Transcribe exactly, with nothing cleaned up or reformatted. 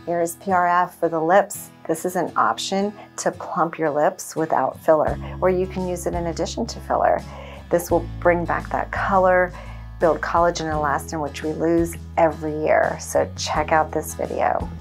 Here's P R F for the lips. This is an option to plump your lips without filler, or you can use it in addition to filler. This will bring back that color, build collagen and elastin, which we lose every year. So check out this video.